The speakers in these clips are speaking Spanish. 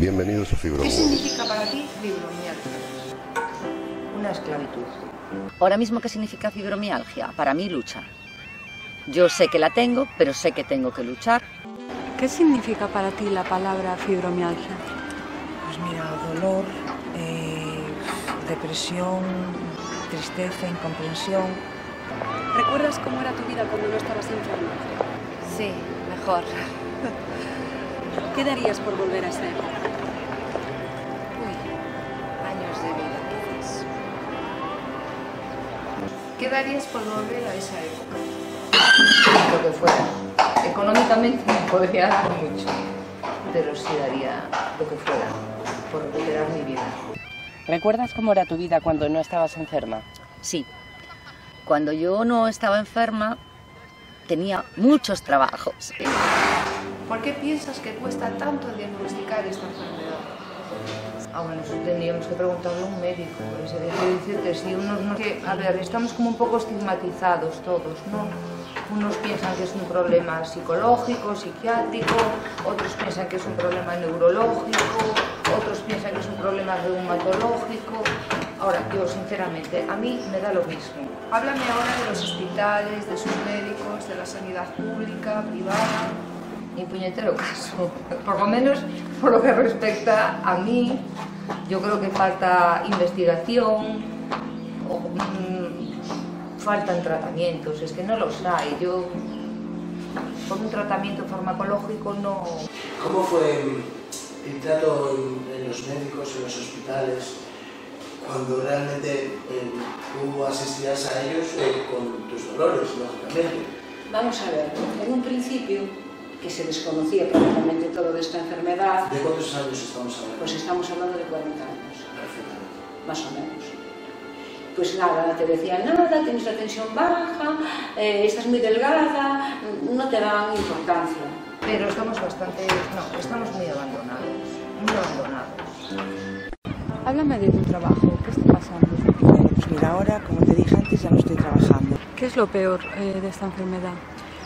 Bienvenidos a Fibromundo. ¿Qué significa para ti fibromialgia? Una esclavitud. Ahora mismo, ¿qué significa fibromialgia? Para mí, luchar. Yo sé que la tengo, pero sé que tengo que luchar. ¿Qué significa para ti la palabra fibromialgia? Pues mira, dolor, depresión, tristeza, incomprensión. ¿Recuerdas cómo era tu vida cuando no estabas enferma? Sí, mejor. ¿Qué darías por volver a esa época? Uy, años de vida, quizás. ¿Qué darías por volver a esa época? Lo que fuera. Económicamente me podría dar mucho, pero sí daría lo que fuera por recuperar mi vida. ¿Recuerdas cómo era tu vida cuando no estabas enferma? Sí. Cuando yo no estaba enferma, tenía muchos trabajos. ¿Por qué piensas que cuesta tanto diagnosticar esta enfermedad? Bueno, eso tendríamos que preguntarle a un médico. Es decir, que si unos no... A ver, estamos como un poco estigmatizados todos, ¿no? Unos piensan que es un problema psicológico, psiquiátrico, otros piensan que es un problema neurológico, otros piensan que es un problema reumatológico. Ahora, yo sinceramente, a mí me da lo mismo. Háblame ahora de los hospitales, de sus médicos, de la sanidad pública, privada. Ni puñetero caso. Por lo menos por lo que respecta a mí, yo creo que falta investigación, faltan tratamientos, es que no los hay. Yo, por un tratamiento farmacológico no... ¿Cómo fue el trato en los médicos, en los hospitales, cuando realmente tú asistías a ellos con tus dolores, lógicamente? Vamos a ver, en un principio, que se desconocía prácticamente todo de esta enfermedad... ¿De cuántos años estamos hablando? Pues estamos hablando de 40 años. Perfectamente. Más o menos. Pues nada, te decían, nada, tienes la tensión baja, estás muy delgada, no te daban importancia. Pero estamos bastante... no, estamos muy abandonados, muy abandonados. Háblame de tu trabajo, ¿qué está pasando? Bueno, pues mira, ahora, como te dije antes, ya no estoy trabajando. ¿Qué es lo peor de esta enfermedad?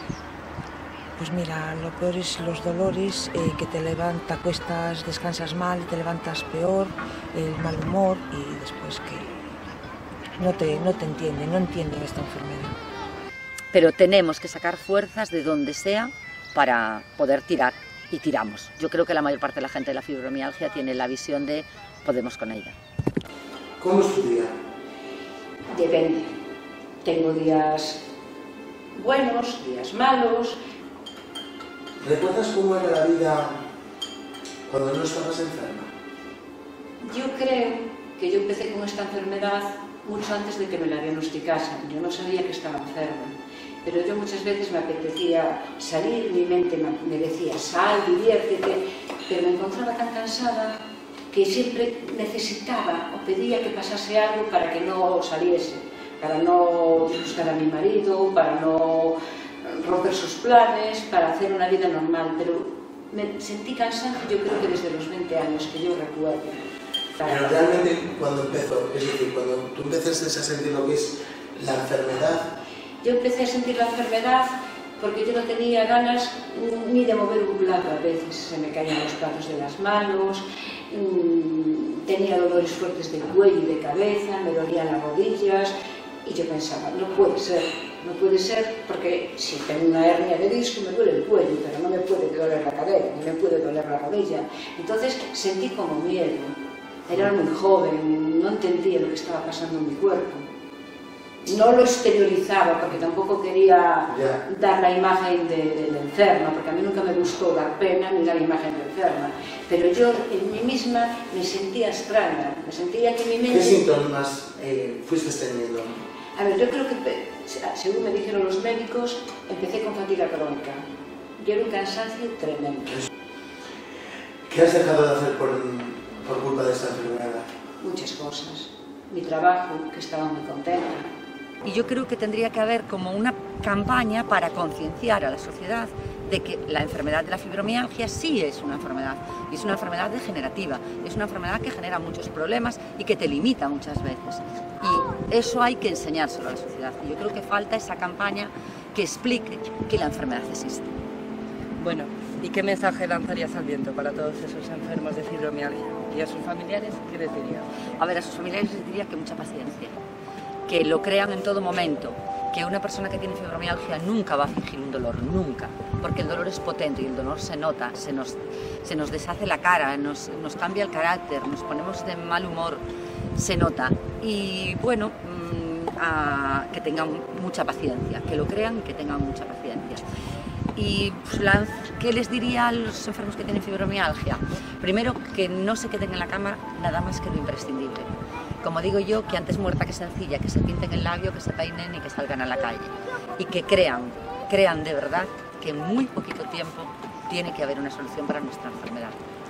Pues mira, lo peor es los dolores, que te acuestas, descansas mal, te levantas peor, el mal humor y después que no te entienden, no entienden esta enfermedad. Pero tenemos que sacar fuerzas de donde sea para poder tirar, y tiramos. Yo creo que la mayor parte de la gente de la fibromialgia tiene la visión de podemos con ella. ¿Cómo es tu día? Depende. Tengo días buenos, días malos. ¿Recuerdas cómo era la vida cuando no estabas enferma? Yo creo que yo empecé con esta enfermedad mucho antes de que me la diagnosticasen. Yo no sabía que estaba enferma, pero yo muchas veces me apetecía salir, mi mente me decía sal, diviértete, pero me encontraba tan cansada que siempre necesitaba o pedía que pasase algo para que no saliese, para no disgustar a mi marido, para no romper sus planes, para hacer una vida normal, pero me sentí cansada, yo creo que desde los 20 años que yo recuerdo. Pero realmente cuando empezó, es decir, cuando tú empezaste a sentir lo que es la enfermedad... Yo empecé a sentir la enfermedad porque yo no tenía ganas ni de mover un plato a veces, se me caían los platos de las manos, tenía dolores fuertes de cuello y de cabeza, me dolían las rodillas y yo pensaba, no puede ser porque si tengo una hernia de disco me duele el cuello, pero no me puede doler la cadera, ni me puede doler la rodilla. Entonces sentí como miedo. Era muy joven, no entendía lo que estaba pasando en mi cuerpo. No lo exteriorizaba porque tampoco quería dar la imagen de enferma, porque a mí nunca me gustó dar pena ni dar imagen de enferma. Pero yo en mí misma me sentía extraña, me sentía que mi mente... ¿Qué síntomas fuiste teniendo? A ver, yo creo que, según me dijeron los médicos, empecé con fatiga crónica. Yo era un cansancio tremendo. ¿Qué has dejado de hacer por culpa de esta enfermedad? Muchas cosas. Mi trabajo, que estaba muy contenta. Y yo creo que tendría que haber como una campaña para concienciar a la sociedad de que la enfermedad de la fibromialgia sí es una enfermedad, y es una enfermedad degenerativa, es una enfermedad que genera muchos problemas y que te limita muchas veces. Y eso hay que enseñárselo a la sociedad. Y yo creo que falta esa campaña que explique que la enfermedad existe. Bueno, ¿Y qué mensaje lanzarías al viento para todos esos enfermos de fibromialgia? ¿Y a sus familiares qué les dirías? A ver, a sus familiares les diría que mucha paciencia, que lo crean en todo momento, que una persona que tiene fibromialgia nunca va a fingir un dolor, nunca, porque el dolor es potente y el dolor se nota, se nos deshace la cara, nos cambia el carácter, nos ponemos de mal humor, se nota. Y bueno, que tengan mucha paciencia, que lo crean y que tengan mucha paciencia. Y pues, ¿qué les diría a los enfermos que tienen fibromialgia? Primero, que no se queden en la cama nada más que lo imprescindible. Como digo yo, que antes muerta que sencilla, que se pinten el labio, que se peinen y que salgan a la calle. Y que crean de verdad que en muy poquito tiempo tiene que haber una solución para nuestra enfermedad.